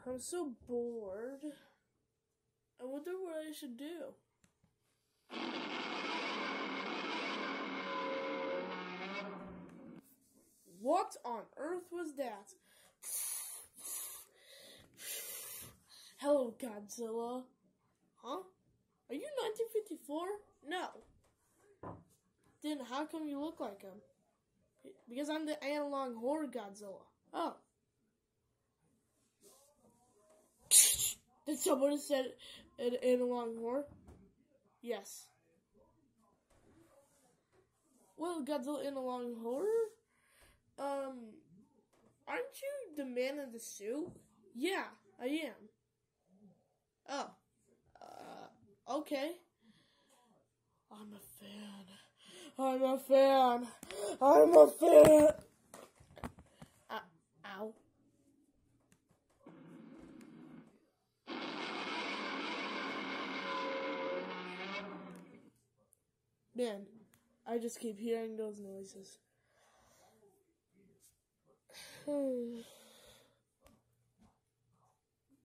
I'm so bored. I wonder what I should do. What on earth was that? Hello, Godzilla. Huh? Are you 1954? No. Then how come you look like him? Because I'm the analog horror Godzilla. Oh. Did someone say an analog horror? Yes. Well, Godzilla analog horror? Aren't you the man in the suit? Yeah, I am. Oh. Okay. I'm a fan. I'm a fan. I'm a fan. Ow. Man, I just keep hearing those noises.